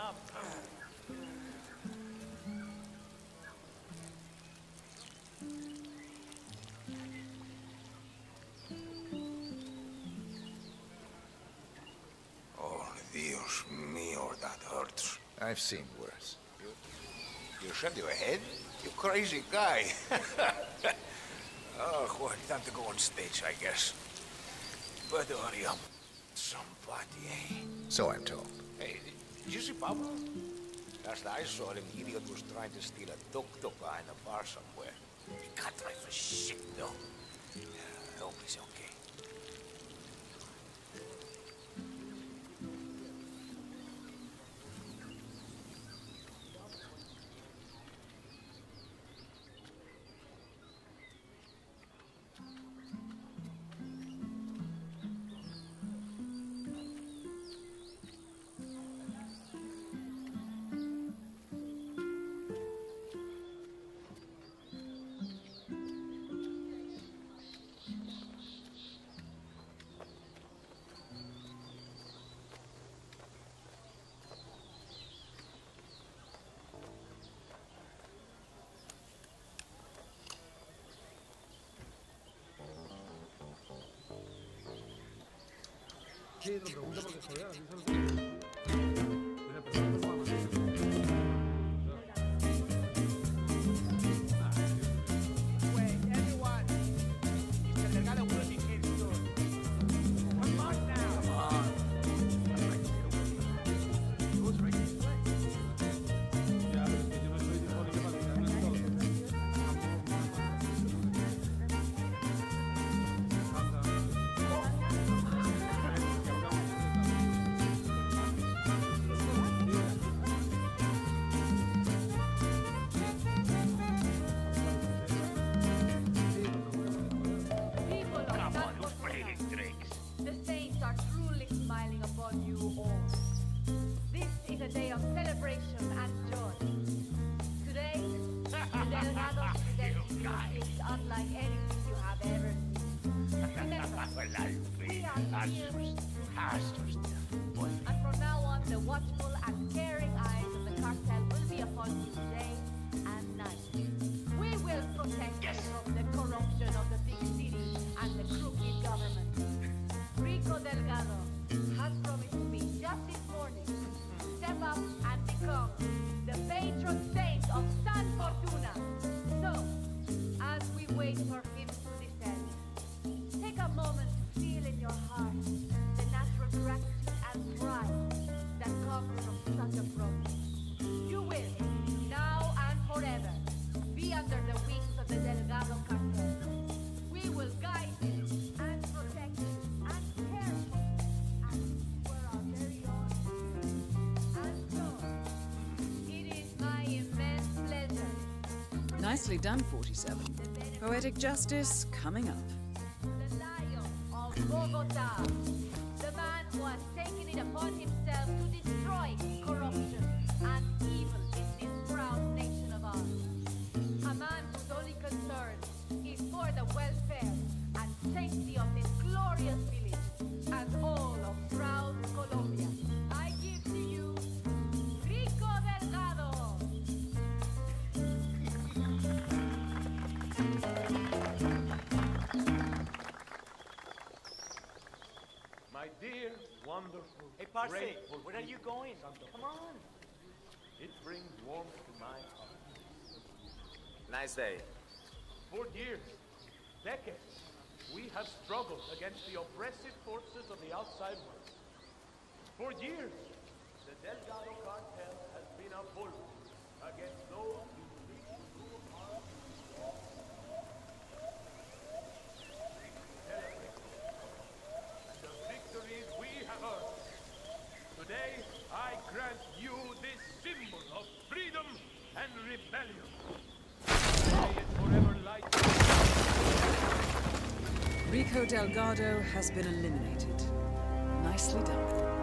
up. Oh, Dios mío, that hurts. I've seen worse. You shaved your head? You crazy guy. Oh, well, time to go on stage, I guess. But hurry up. Somebody, eh? So I'm told. Hey, did you see Pablo? Last I saw him, the idiot was trying to steal a tuk-tuk behind a bar somewhere. He can't drive for shit, though. I hope he's okay. Sí, lo pregunto porque joder, así se lo Mira, pero no lo vamos a hacer. Wait, everyone. Mr. Delgado will be here soon. Come on now. Come on. Who's ready to play? Ya, pero es que yo no estoy disponible para tirarme en todo. And from now on, the watchful and caring eyes of the cartel will be upon you day and night. We will protect you from the corruption of the big city and the crooked government. Rico Delgado has promised me just this morning to step up and become the patron saint of San Fortuna. So, as we wait for him to descend, take a moment to feel in your heart the natural gratitude and pride that comes from such a promise. You will, now and forever, be under the wings of the Delgado cartel. We will guide you and protect you and care for you as if you were our very own. And so, it is my immense pleasure. Nicely done, 47. Poetic justice coming up. The Lion of Bogota, the man who has taken it upon himself to destroy corruption and evil in this proud nation of ours. A man whose only concern is for the welfare and safety of this glorious village and all of proud Colombia. I give to you Rico Delgado. My dear, wonderful, Hey, Parce, grateful where are you people, going? Santo Come on. It brings warmth to my heart. Nice day. For years, decades, we have struggled against the oppressive forces of the outside world. For years, the Delgado cartel has been a bulwark against those who seek to rule our celebrate the victories we have earned. Today, I grant you this symbol of freedom and rebellion. May it forever light. Rico Delgado has been eliminated. Nicely done.